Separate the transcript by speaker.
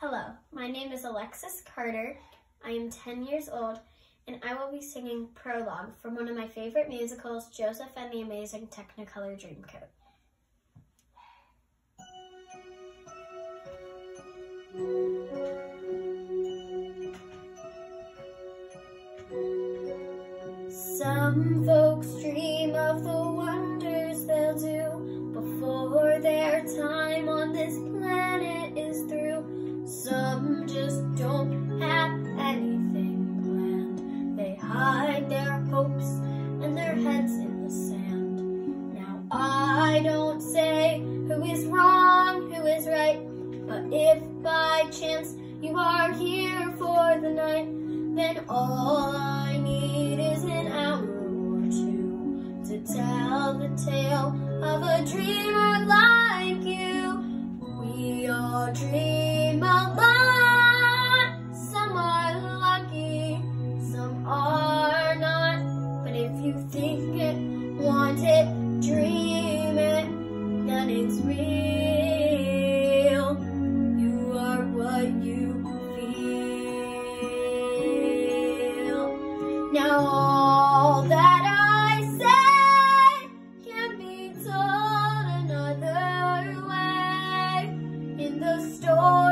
Speaker 1: Hello, my name is Alexis Carter. I am 10 years old, and I will be singing Prologue from one of my favorite musicals, Joseph and the Amazing Technicolor Dreamcoat. Some folks dream of the wonders they'll do before their time on this planet is through. Some just don't have anything planned. They hide their hopes and their heads in the sand. Now I don't say who is wrong, who is right, but if by chance you are here for the night, then all I need is an hour or two to tell the tale of a dreamer like you. We all dream a lot. Some are lucky, some are not. But if you think it, want it, dream it, then it's real. You are what you feel. Now all that I say can be told another way. In the story